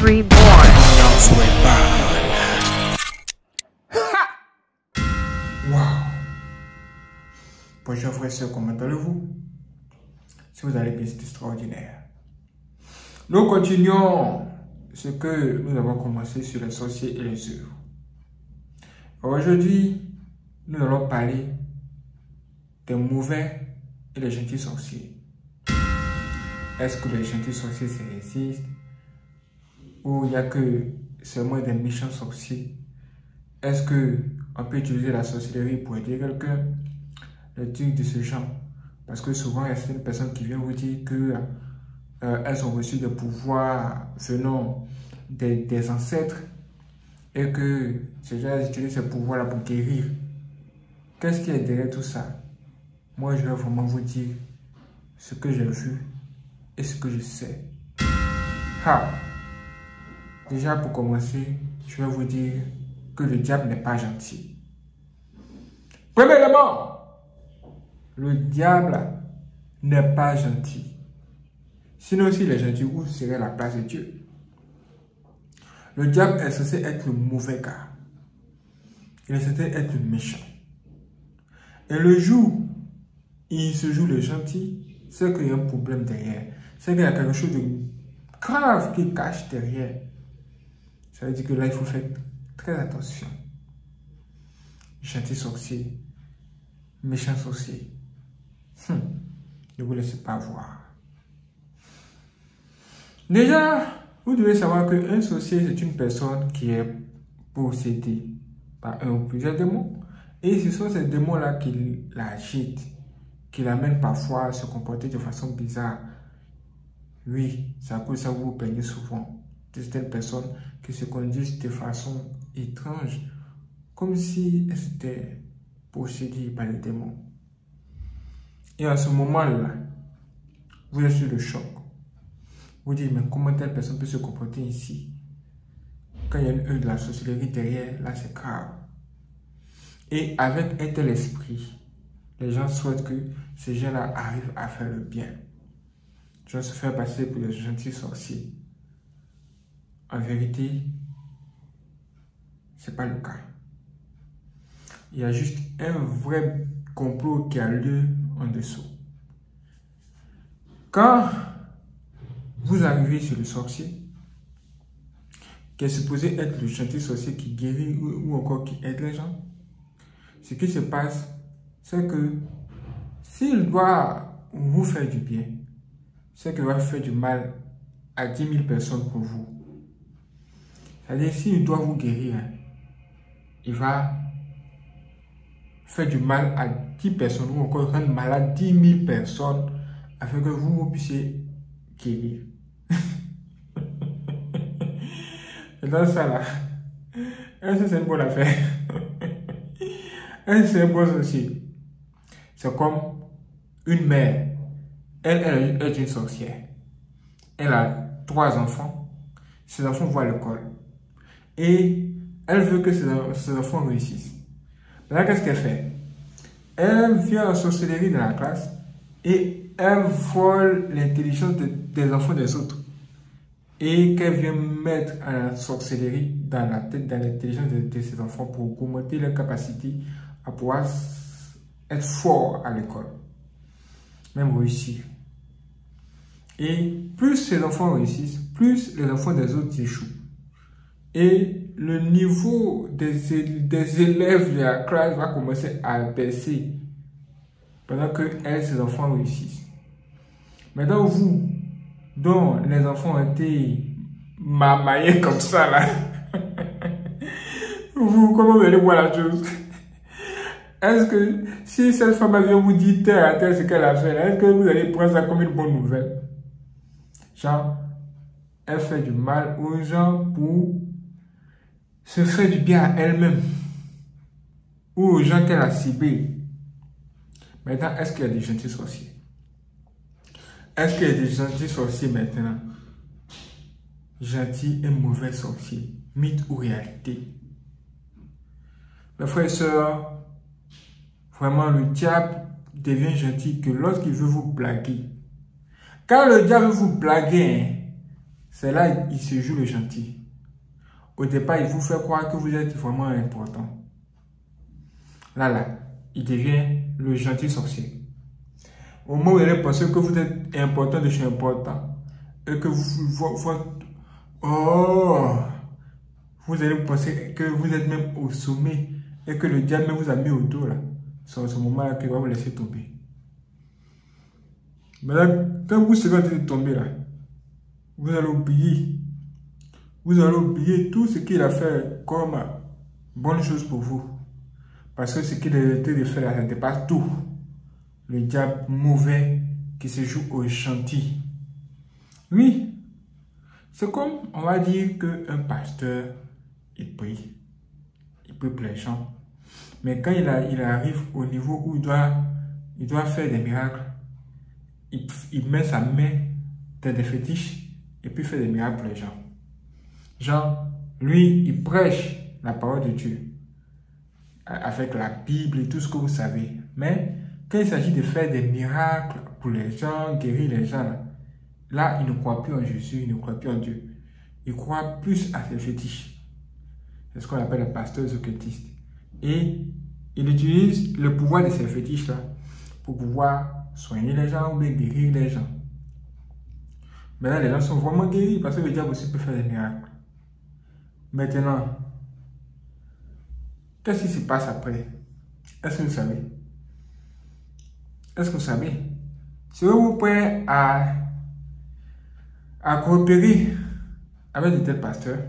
Reborn. Wow! Bonjour frères et sœurs, comment allez-vous? Si vous allez bien, c'est extraordinaire. Nous continuons ce que nous avons commencé sur les sorciers et les œuvres. Aujourd'hui, nous allons parler des mauvais et des gentils sorciers. Est-ce que les gentils sorciers ça existe? Ou il n'y a que seulement des méchants sorciers? Est-ce qu'on peut utiliser la sorcellerie pour aider quelqu'un? Le truc de ce genre. Parce que souvent, il y a certaines personnes qui viennent vous dire que elles ont reçu des pouvoirs venant des ancêtres et que ces gens utilisent ces pouvoirs-là pour guérir. Qu'est-ce qui est derrière tout ça? Moi, je vais vraiment vous dire ce que j'ai vu et ce que je sais. Déjà, pour commencer, je vais vous dire que le diable n'est pas gentil. Premièrement, le diable n'est pas gentil. Sinon, s'il est gentil, où serait la place de Dieu? Le diable est censé être le mauvais gars. Il est censé être le méchant. Et le jour où il se joue le gentil, c'est qu'il y a un problème derrière. C'est qu'il y a quelque chose de grave qui cache derrière. Ça veut dire que là, il faut faire très attention. Gentil sorcier, méchant sorcier. Ne vous laissez pas voir. Déjà, vous devez savoir qu'un sorcier, c'est une personne qui est possédée par un ou plusieurs démons. Et ce sont ces démons-là qui l'agitent, qui l'amènent parfois à se comporter de façon bizarre. Oui, c'est à cause de ça que vous vous plaignez souvent de certaines personnes qui se conduisent de façon étrange, comme si elles étaient possédées par les démons. Et à ce moment-là, vous êtes sur le choc. Vous dites, mais comment telle personne peut se comporter ici? Quand il y a de la sorcellerie derrière, là c'est grave. Et avec un tel esprit, les gens souhaitent que ces gens-là arrivent à faire le bien. Je vais se faire passer pour des gentils sorciers. En vérité, ce n'est pas le cas. Il y a juste un vrai complot qui a lieu en dessous. Quand vous arrivez sur le sorcier, qui est supposé être le gentil sorcier qui guérit ou encore qui aide les gens, ce qui se passe, c'est que s'il doit vous faire du bien, c'est qu'il va faire du mal à 10 000 personnes pour vous. C'est-à-dire, s'il doit vous guérir, il va faire du mal à 10 personnes ou encore rendre malade 10 000 personnes afin que vous puissiez guérir. Et dans ça là, est-ce que c'est une bonne affaire? Est-ce que c'est un bon sorcier? C'est comme une mère. Elle est une sorcière. Elle a 3 enfants. Ses enfants vont à l'école. Et elle veut que ses enfants réussissent. Maintenant, qu'est-ce qu'elle fait? Elle vient en sorcellerie dans la classe et elle vole l'intelligence des enfants des autres. Et qu'elle vient mettre en sorcellerie dans la tête, dans l'intelligence de ses enfants pour augmenter leur capacité à pouvoir être fort à l'école. Même réussir. Et plus ces enfants réussissent, plus les enfants des autres échouent. Et le niveau des élèves de la classe va commencer à baisser pendant que ses enfants réussissent. Maintenant, vous, dont les enfants ont été mamaillés comme ça, là, vous, comment vous allez voir la chose? Est-ce que si cette femme vient vous dire terre à terre ce qu'elle a fait, est-ce que vous allez prendre ça comme une bonne nouvelle? Genre, elle fait du mal aux gens pour se faire du bien à elle-même ou aux gens qu'elle a ciblés. Maintenant, est-ce qu'il y a des gentils sorciers? Est-ce qu'il y a des gentils sorciers maintenant? Gentils et mauvais sorciers, mythe ou réalité? Mes frères et sœurs, vraiment le diable devient gentil que lorsqu'il veut vous blaguer. Quand le diable veut vous blaguer, c'est là qu'il se joue le gentil. Au départ, il vous fait croire que vous êtes vraiment important. Là, il devient le gentil sorcier. Au moment où vous allez penser que vous êtes important de chez important, et que vous allez penser que vous êtes même au sommet, et que le diable vous a mis au dos, là. C'est en ce moment-là qu'il va vous laisser tomber. Maintenant, quand vous serez en train de tomber, là, vous allez oublier. Vous allez oublier tout ce qu'il a fait comme bonne chose pour vous. Parce que ce qu'il a été de faire là, ça dépasse tout. Le diable mauvais qui se joue au gentil. Oui, c'est comme, on va dire qu'un pasteur, il prie pour les gens. Mais quand il arrive au niveau où il doit faire des miracles, il met sa main dans des fétiches et puis fait des miracles pour les gens. Genre, lui, il prêche la parole de Dieu avec la Bible et tout ce que vous savez. Mais quand il s'agit de faire des miracles pour les gens, guérir les gens, là, il ne croit plus en Jésus, il ne croit plus en Dieu. Il croit plus à ses fétiches. C'est ce qu'on appelle le pasteur occultiste. Et il utilise le pouvoir de ces fétiches-là pour pouvoir soigner les gens ou bien guérir les gens. Mais là, les gens sont vraiment guéris parce que le diable aussi peut faire des miracles. Maintenant, qu'est-ce qui se passe après? Est-ce que vous savez? Est-ce que vous savez? Serez-vous prêt à coopérer avec de tels pasteurs?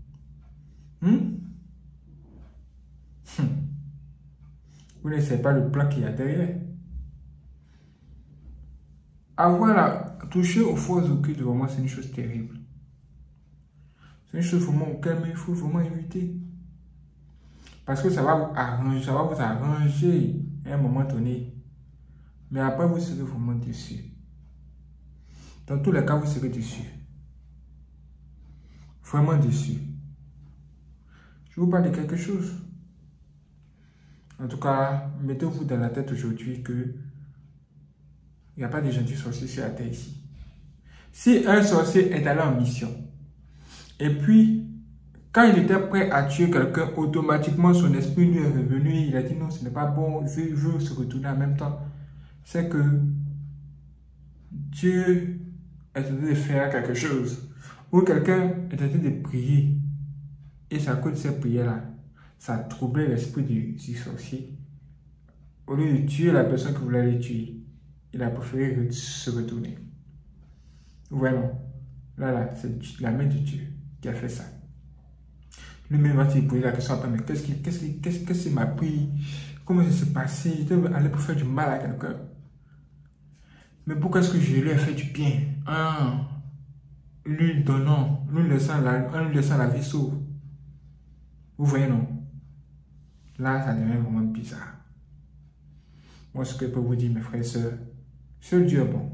Vous ne savez pas le plan qu'il y a derrière. Toucher aux forces occultes, vraiment, c'est une chose terrible. C'est une chose vraiment auquel il faut vraiment éviter. Parce que ça va vous arranger à un moment donné. Mais après, vous serez vraiment déçu. Dans tous les cas, vous serez déçu. Vraiment déçu. Je vous parle de quelque chose. En tout cas, mettez-vous dans la tête aujourd'hui que il n'y a pas de gentils sorciers sur la terre ici. Si un sorcier est allé en mission, et puis, quand il était prêt à tuer quelqu'un, automatiquement son esprit lui est revenu, il a dit non, ce n'est pas bon, je veux se retourner en même temps. C'est que Dieu est en train de faire quelque chose. Ou quelqu'un est en train de prier. Et c'est à cause de cette prière-là, ça a troublé l'esprit du sorcier. Au lieu de tuer la personne que vous voulez tuer, il a préféré se retourner. Vraiment. Là, c'est la main de Dieu qui a fait ça. Lui-même va se poser la question après, mais qu'est-ce qui m'a pris? Comment ça s'est passé? Je devais aller pour faire du mal à quelqu'un. Mais pourquoi est-ce que je lui ai fait du bien? Lui donnant, lui laissant la vie sauve. Vous voyez, non? Là, ça devient vraiment bizarre. Moi, ce que je peux vous dire, mes frères et sœurs, seul Dieu est bon.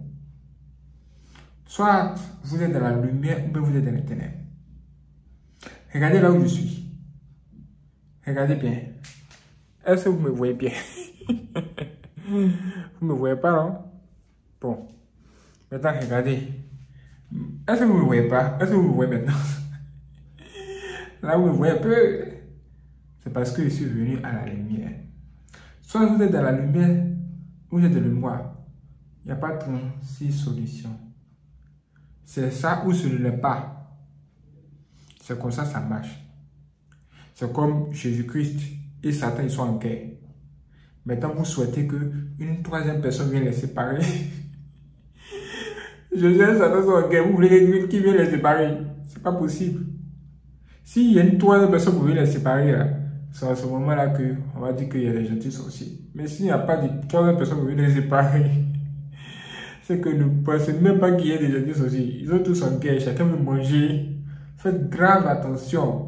Soit vous êtes dans la lumière ou bien vous êtes dans les ténèbres. Regardez là où je suis. Regardez bien. Est-ce que vous me voyez bien? Vous ne me voyez pas, non? Bon. Maintenant, regardez. Est-ce que vous ne me voyez pas? Est-ce que vous me voyez maintenant? Là, vous me voyez un peu. C'est parce que je suis venu à la lumière. Soit vous êtes dans la lumière, ou vous êtes dans le noir. Il n'y a pas 36 solutions. C'est ça ou ce n'est pas. C'est comme ça marche. C'est comme Jésus-Christ et Satan, ils sont en guerre. Maintenant, vous souhaitez qu'une troisième personne vienne les séparer. Jésus et Satan sont en guerre. Vous voulez qui vienne les séparer? C'est pas possible. S'il y a une troisième personne qui vient les séparer, là, c'est à ce moment-là qu'on va dire qu'il y a des gentils sorciers. Mais s'il n'y a pas de troisième personne qui vient les séparer, c'est que nous ne pensons même pas qu'il y ait des gentils sorciers. Ils sont tous en guerre, chacun veut manger. Faites grave attention.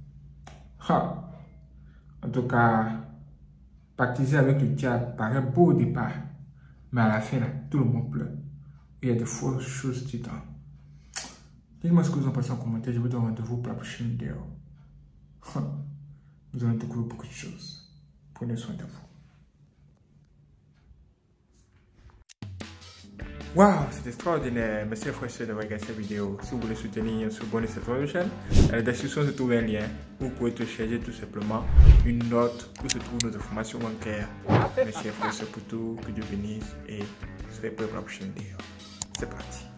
En tout cas, pactiser avec le diable paraît beau au départ. Mais à la fin, là, tout le monde pleure. Il y a de fausses choses du temps. Dites-moi ce que vous en pensez en commentaire. Je vous donne rendez-vous pour la prochaine vidéo. Nous allons découvrir beaucoup de choses. Prenez soin de vous. Waouh, c'est extraordinaire. Merci les frères et sœurs d'avoir regardé cette vidéo. Si vous voulez soutenir ce bonus cette votre chaîne, dans la description se trouve un lien où vous pouvez télécharger tout simplement une note où se trouve notre information bancaire. Merci les frères et sœurs pour tout, que Dieu bénisse et soyez prêts pour la prochaine vidéo. C'est parti.